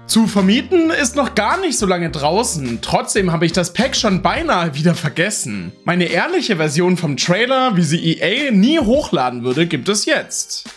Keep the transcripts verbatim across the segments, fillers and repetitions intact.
Zu vermieten ist noch gar nicht so lange draußen, trotzdem habe ich das Pack schon beinahe wieder vergessen. Meine ehrliche Version vom Trailer, wie sie E A nie hochladen würde, gibt es jetzt.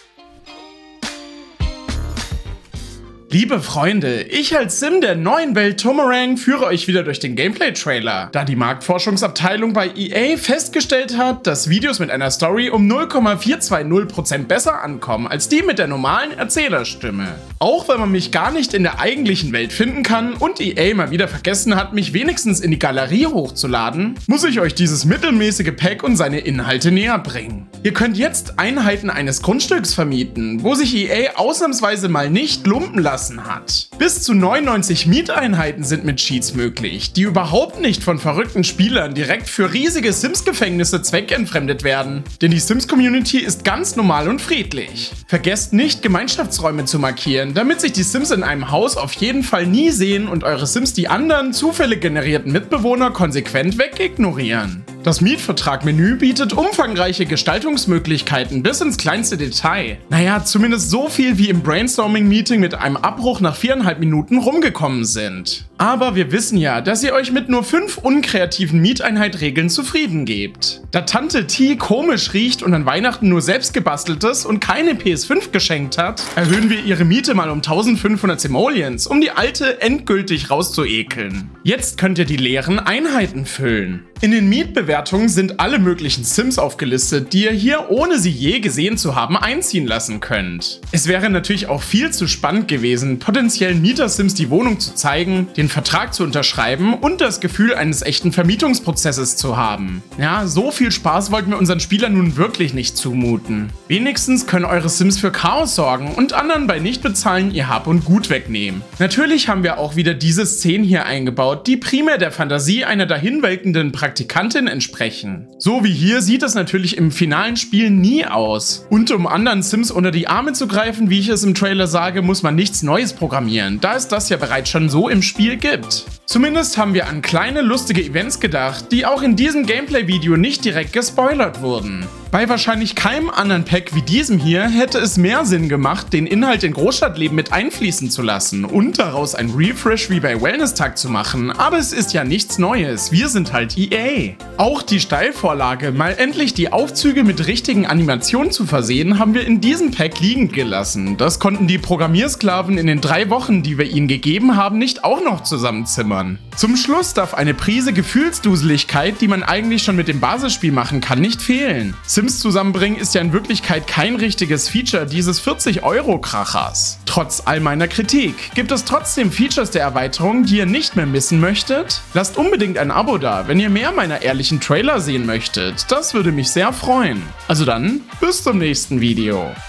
Liebe Freunde, ich als Sim der neuen Welt Tomarang führe euch wieder durch den Gameplay-Trailer, da die Marktforschungsabteilung bei E A festgestellt hat, dass Videos mit einer Story um null Komma vier zwei null Prozent besser ankommen als die mit der normalen Erzählerstimme. Auch wenn man mich gar nicht in der eigentlichen Welt finden kann und E A mal wieder vergessen hat, mich wenigstens in die Galerie hochzuladen, muss ich euch dieses mittelmäßige Pack und seine Inhalte näher bringen. Ihr könnt jetzt Einheiten eines Grundstücks vermieten, wo sich E A ausnahmsweise mal nicht lumpen lassen hat. Bis zu neunundneunzig Mieteinheiten sind mit Cheats möglich, die überhaupt nicht von verrückten Spielern direkt für riesige Sims-Gefängnisse zweckentfremdet werden. Denn die Sims-Community ist ganz normal und friedlich. Vergesst nicht, Gemeinschaftsräume zu markieren, damit sich die Sims in einem Haus auf jeden Fall nie sehen und eure Sims die anderen zufällig generierten Mitbewohner konsequent wegignorieren. Das Mietvertrag-Menü bietet umfangreiche Gestaltungsmöglichkeiten bis ins kleinste Detail. Naja, zumindest so viel wie im Brainstorming-Meeting mit einem Abbruch nach viereinhalb Minuten rumgekommen sind. Aber wir wissen ja, dass ihr euch mit nur fünf unkreativen Mieteinheit-Regeln zufrieden gebt. Da Tante T komisch riecht und an Weihnachten nur selbst gebasteltes und keine P S fünf geschenkt hat, erhöhen wir ihre Miete mal um eintausendfünfhundert Simoleons, um die alte endgültig rauszuekeln. Jetzt könnt ihr die leeren Einheiten füllen. In den Mietbewertungen sind alle möglichen Sims aufgelistet, die ihr hier, ohne sie je gesehen zu haben, einziehen lassen könnt. Es wäre natürlich auch viel zu spannend gewesen, potenziellen Mieter-Sims die Wohnung zu zeigen, den Vertrag zu unterschreiben und das Gefühl eines echten Vermietungsprozesses zu haben. Ja, so viel Spaß wollten wir unseren Spielern nun wirklich nicht zumuten. Wenigstens können eure Sims für Chaos sorgen und anderen bei Nichtbezahlen ihr Hab und Gut wegnehmen. Natürlich haben wir auch wieder diese Szenen hier eingebaut, die primär der Fantasie einer dahinwelkenden Praktikantin entsprechen. So wie hier sieht es natürlich im finalen Spiel nie aus. Und um anderen Sims unter die Arme zu greifen, wie ich es im Trailer sage, muss man nichts Neues programmieren, da es das ja bereits schon so im Spiel gibt. Zumindest haben wir an kleine lustige Events gedacht, die auch in diesem Gameplay-Video nicht direkt gespoilert wurden. Bei wahrscheinlich keinem anderen Pack wie diesem hier hätte es mehr Sinn gemacht, den Inhalt in Großstadtleben mit einfließen zu lassen und daraus ein Refresh wie bei Wellness-Tag zu machen, aber es ist ja nichts Neues, wir sind halt E A. Auch die Steilvorlage, mal endlich die Aufzüge mit richtigen Animationen zu versehen, haben wir in diesem Pack liegend gelassen. Das konnten die Programmiersklaven in den drei Wochen, die wir ihnen gegeben haben, nicht auch noch zusammenzimmern. Zum Schluss darf eine Prise Gefühlsduseligkeit, die man eigentlich schon mit dem Basisspiel machen kann, nicht fehlen. Sims zusammenbringen ist ja in Wirklichkeit kein richtiges Feature dieses vierzig Euro Krachers. Trotz all meiner Kritik, gibt es trotzdem Features der Erweiterung, die ihr nicht mehr missen möchtet? Lasst unbedingt ein Abo da, wenn ihr mehr meiner ehrlichen Trailer sehen möchtet. Das würde mich sehr freuen. Also dann, bis zum nächsten Video.